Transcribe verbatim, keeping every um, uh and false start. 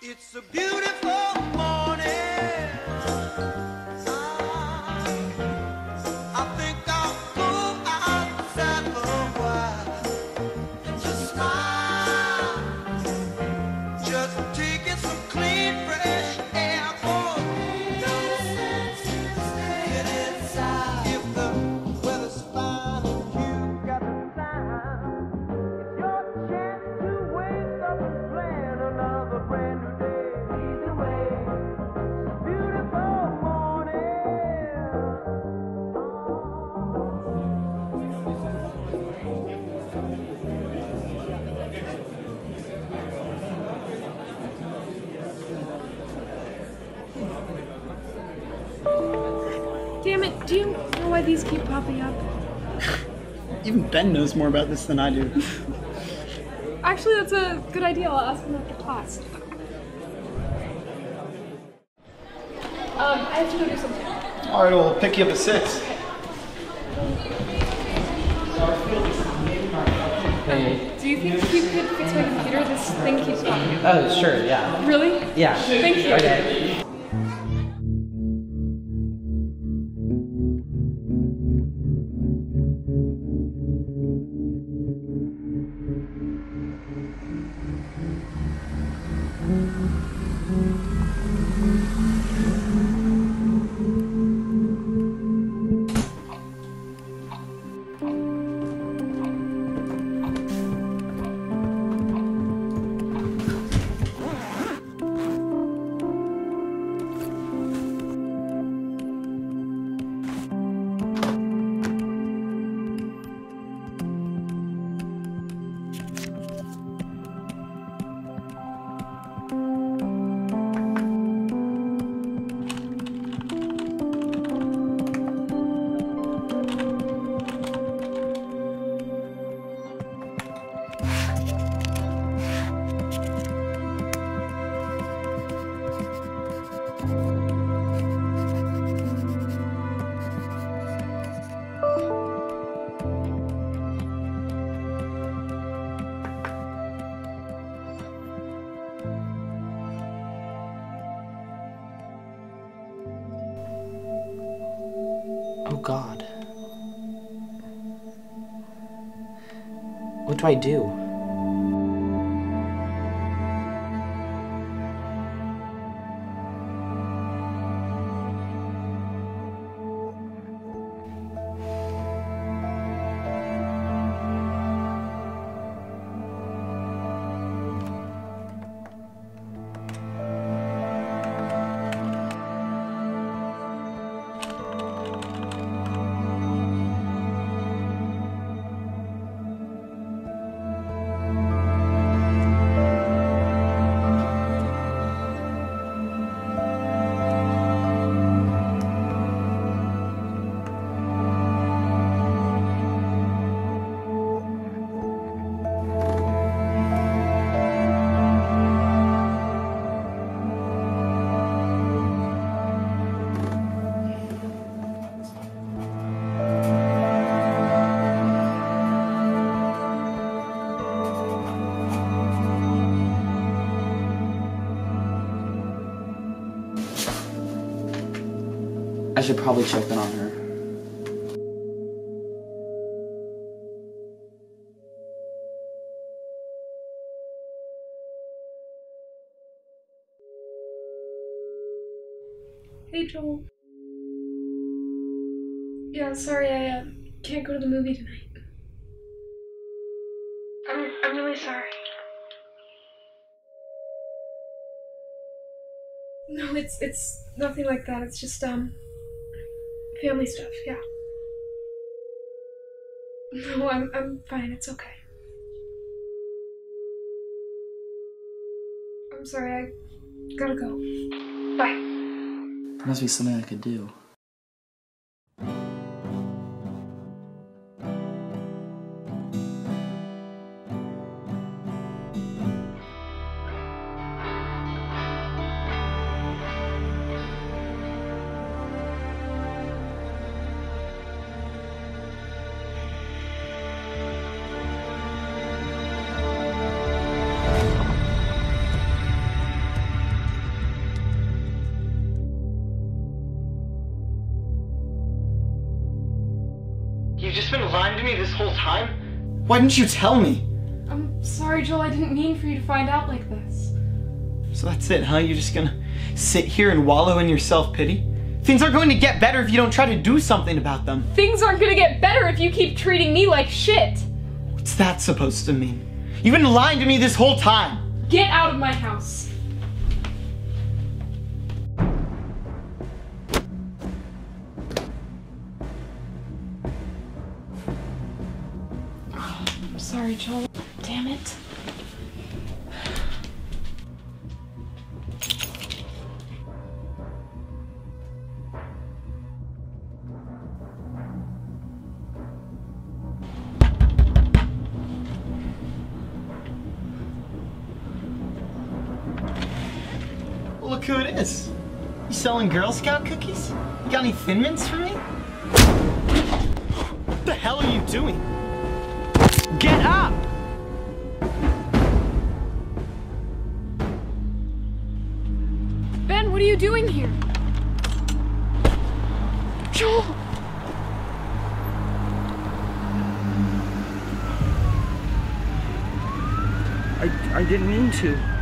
It's a beautiful morning. I think I'll go outside for a while and just smile. Just taking some clean, fresh air. Oh, no sense in staying inside. If the weather's fine and you got the time, it's your chance to wake up and plan another brand new day. Either way, beautiful morning. Damn it, do you know why these keep popping up? Even Ben knows more about this than I do. Actually, that's a good idea. I'll ask him after class. Um, I have to go do something. Alright, we'll pick you up at six. Hey. Do you think you could fix my computer? This thing keeps popping up. Oh, sure, yeah. Really? Yeah. Thank you. Okay. Oh God. What do I do? I should probably check in on her. Hey, Joel. Yeah, sorry, I uh, can't go to the movie tonight. I'm, I'm really sorry. No, it's it's nothing like that. It's just um family stuff. Yeah. No, I'm I'm fine. It's okay. I'm sorry. I gotta go. Bye. There must be something I could do. You've just been lying to me this whole time? Why didn't you tell me? I'm sorry, Joel. I didn't mean for you to find out like this. So that's it, huh? You're just gonna sit here and wallow in your self-pity? Things aren't going to get better if you don't try to do something about them. Things aren't gonna get better if you keep treating me like shit. What's that supposed to mean? You've been lying to me this whole time. Get out of my house. I'm sorry, Joel. Damn it. Look who it is. You selling Girl Scout cookies? You got any Thin Mints for me? What the hell are you doing? Get up! Ben, what are you doing here? Joel! I, I didn't mean to.